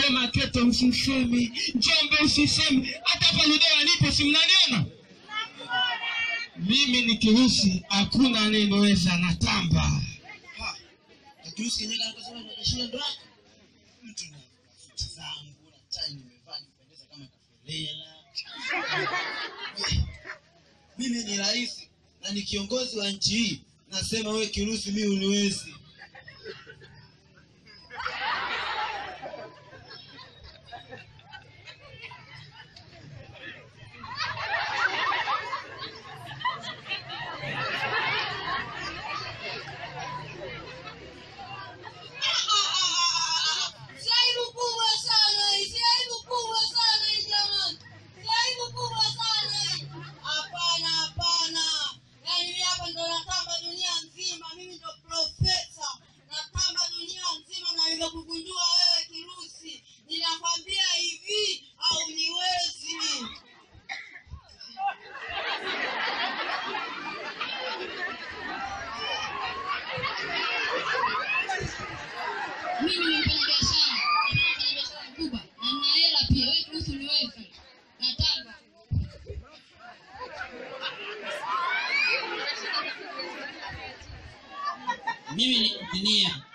Makete usisemi, Njombe usisemi, hata hapa Ludewa nipo si mnaniona? Mimi ni Kirusi, hakuna anayeweza natamba. Kirusi kenyewe anasema anashinda ndo yako. Mtu na futi zangu na tai nimevaa nipendeza kama kafelela. Mimi ni rais na ni kiongozi wa nchi hii. Nasema wewe Kirusi mimi uniwezi. Kugundua wewe Kirusi, ninakwambia hivi au niwezi. Mimi ni mfanyabiashara mkubwa na nina hela pia. Wewe Kirusi uniwezi. Nataka mimi ni injinia